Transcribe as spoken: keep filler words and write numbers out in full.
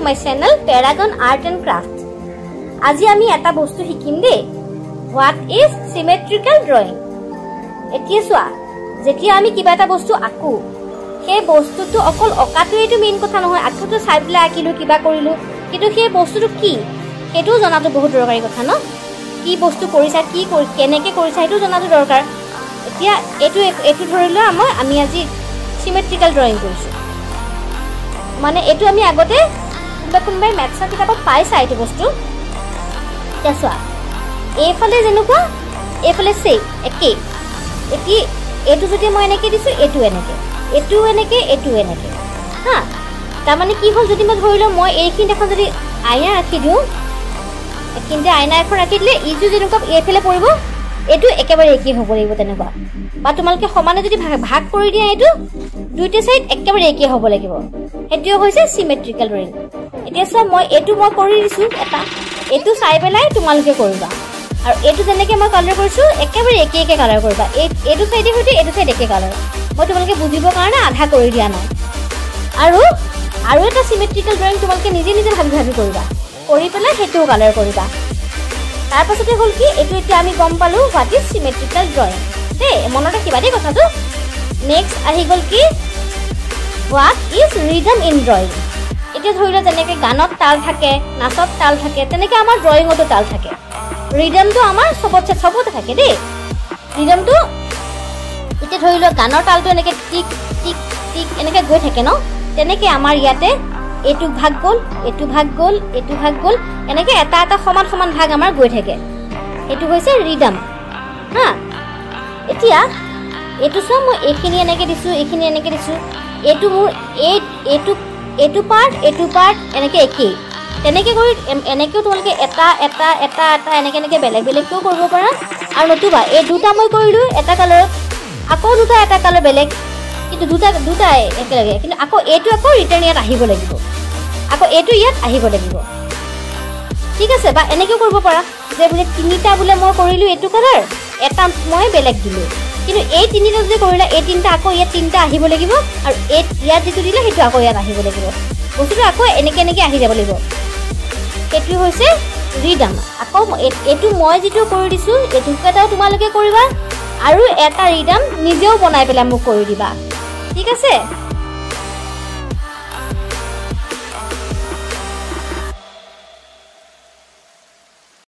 my channel Paragon Art and Craft. আজি আমি এটা বস্তু শিকিম দে what is symmetrical drawing. এতিয়া সোয়া যেতিয়া আমি কিবা এটা বস্তু আকু সেই বস্তুটো অকল অকাটোইটো মেইন কথা নহয় আকুটো চাইবলা আকিলো কিবা কৰিলো কিন্তু সেই বস্তুটো কি এটো জনাটো বহুত দৰকাৰী কথা ন কি বস্তু কৰিছা কি কেনেকে কৰিছা এটো জনাটো দৰকাৰ এতিয়া এটো এটো ধৰিলো মই আমি আজি symmetrical drawing কৰিছো মানে এটো আমি আগতে কোনবা কোনবাই ম্যাথছৰ কিতাপত পাইছা এটো বস্তু কেসা এফালে যেনুকা এফালে সে একে এটি এটো যদি মই এনেকে দিছো এটো এনেকে এটো এনেকে এটো এনেকে হা তাৰ মানে কি হ'ল যদি মই ধৰিলো মই এইখিনি এখন যদি আইনা ৰাখি দিও কিন্তু আইনা এখন ৰাখি দিলে ইজু যেনুকা এফালে পৰিব এটো একেবাৰে একি হ'ব লাগিব তেনেকুৱা বা তোমালকে সমানে যদি ভাগ কৰি দিয়া এটো দুইটা সাইড একেবাৰে একি হ'ব লাগিব এটো হৈছে সিমেট্ৰিক্যাল ড্ৰয়িং এতিয়া সব মই এটো মই কৰি দিছো এটা এটো চাই পেলাই তোমালকে কৰিবা আৰু এটো যেনেকে মই কালাৰ কৰিছো একেবাৰে একি একি কালাৰ কৰিবা এটো সাইডে হইতে এটো সাইড একি কালাৰ মই তোমালকে বুজিবৰ কাৰণে আধা কৰি দিয়া নাই আৰু আৰু এটা সিমেট্ৰিক্যাল ড্ৰয়িং তোমালকে নিজে নিজে ভাবি ভাবি কৰিবা কৰি পেলাই হেটো কালাৰ কৰিবা তাৰ পাছতে হল কি এটো এতিয়া আমি গম পালো what is symmetrical drawing তে মনত ৰাখিবা দেই কথাটো নেক্সট আহি গল কি what is rhythm in drawing এটা ধৰিলে যেনেকে গানত তাল থাকে নাচত তাল থাকে তেনেকে আমাৰ ড্ৰয়িংতো তাল থাকে ৰিদমটো আমাৰ সবতে সবতে থাকে দেই ৰিদমটো এটা ধৰিলে গানৰ তালটো এনেকে টিক টিক টিক এনেকে গৈ থাকে ন তেনেকে আমাৰ ইয়াতে এটু ভাগ গল এটু ভাগ গল এটু ভাগ গল এনেকে এটা এটা সমান সমান ভাগ আমাৰ গৈ থাকে এটু হৈছে ৰিদম হা এতিয়া এটু সম মই এখিনি এনেকে দিছো এখিনি এনেকে দিছো এটু মোৰ এ এটু এটু পাৰ্ট এটু পাৰ্ট এনেকে একি তেনেকে কৰি এনেকেও তোমালকে এটা এটা এটা এটা এনেকে এনেকে বেলেগ বেলেগ কিও কৰিব পাৰা আৰু নতুবা এই দুটা মই কৰিলো এটা কালাৰ আকৌ দুটা এটা কালাৰ বেলেগ কিন্তু দুটা দুটা একেলগে কিন্তু আকৌ এটু আকৌ ৰিটাৰ্ন ইয়াত আহিব লাগিব আকৌ এটু ইয়াত আহিব লাগিব ঠিক আছে বা এনেকেও কৰিব পাৰা যে বুলে তিনিটা বুলে মই কৰিলো এটু কালাৰ এটা মই বেলেগ দিলো কিন্তু এই তিনিটা যে কৰিলা এই তিনটা আকৌ ইয়াত তিনটা আহিব লাগিব আৰু এই ইয়াত যেটো দিলা হেতু আকৌ ইয়াত আহিব লাগিব বস্তুটো আকৌ এনেকে এনেকে আহি যাব লাগিব এটু হৈছে ৰিদম আকৌ এটু মই যেটো কৰি দিছো এটু কেটাও তোমালকে কৰিবা আৰু এটা ৰিদম নিজেও বনাই পেলা মোক কৰি দিবা ঠিক আছে